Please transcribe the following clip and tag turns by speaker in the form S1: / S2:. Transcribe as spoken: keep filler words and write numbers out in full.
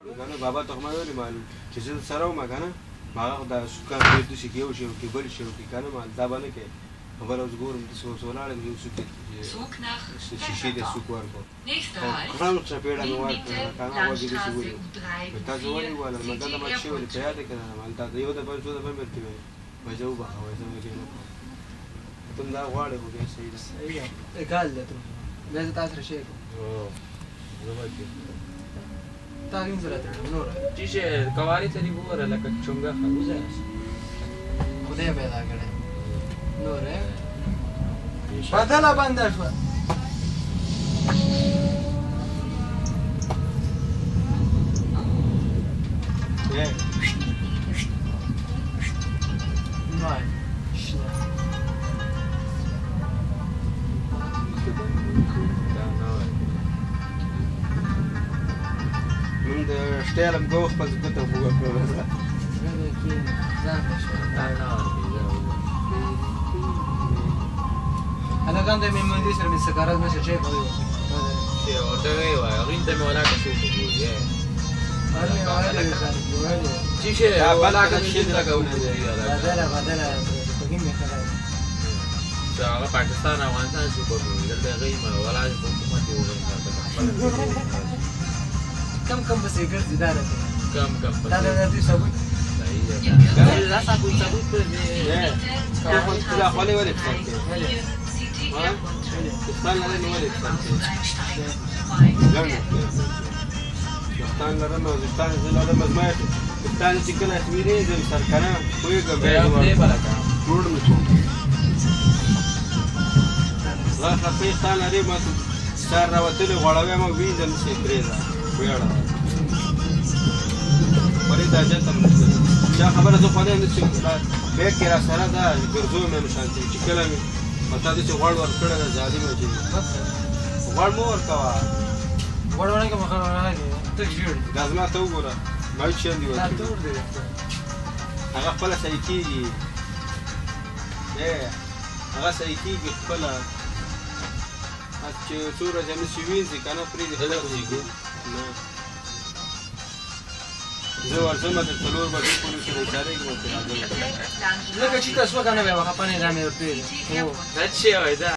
S1: کنه بابا تخمه ولی مال چې زه سره وم کنه ما دا سکه دې شي کېو شي کې بل شي کې کنه مال دا باندې کې خبر اوس ګورم د څو سولار د یو سکه شیشې د سکه ورکو خرام څه پیډه نو ورکو کنه وځي دې شي ولی تاسو ولې ولا مګا د مچ ولی ته یاد کنه مال دا یو د په څو د په مرتي وي وځو به وځو کې نو تم دا غواړې خو بیا صحیح ده
S2: صحیح اګال ده ته بیا تاسو راشي
S1: او زما کې
S2: تاګین زړه ته نور
S3: چې کواري ته دی وره لکه چونګه خروزه
S2: خدای پیدا کړي نور بدله بند شو
S1: یې
S2: نوای
S1: من د شټیلم ګوخ په ځکه ته وګورم
S2: زه به کې ځان نشم انا كان دائما من يسر من السكرات ماشي شيء قوي
S3: شيء وتغير وين دم ولا كشوف يا شيء شيء ولا كشيء لا قوي
S2: بدل بدل تقيم خلاص
S3: شغله پاکستان افغانستان شو په دې غي ما ولا حکومت یو
S2: کم کم بس یې ګرځي دا راته
S3: کم کم
S2: دا د دې ثبوت
S3: صحیح دا ثبوت ثبوت په دې
S1: لا خالي ولا تفكر ها استان لري ولا تفكر استان لري نو استان زله مزمات استان چې کله اسمیري زم سرکنه کوی ګبه
S3: دې بلکا
S1: ټول مچو لا خپل استان لري ما سر راوتل غړاوې ما وینځل شي پرېدا ویاړه پرې دا چې تم دا خبره زه خو نه نشم به کې را سره دا ګرځو مې مشانتي چې کله مې پتا دې چې غوړ ور کړه دا ظالم دی غوړ مو ور کوا
S2: غوړ ونه کوم خبره نه دی ته جوړ
S1: لازم ته وګوره ما چې دی
S2: دا تور دی
S1: هغه خپل صحیح کیږي اے هغه صحیح کیږي خپل چې څوره جمع شي وینځي کنه پرې دې خلک وځي نه زه ورځم د څلور بجې پورې سره اشاره کوم
S2: لکه چې تاسو کنه به هغه پنه رامې ورته
S3: او دا چې وای دا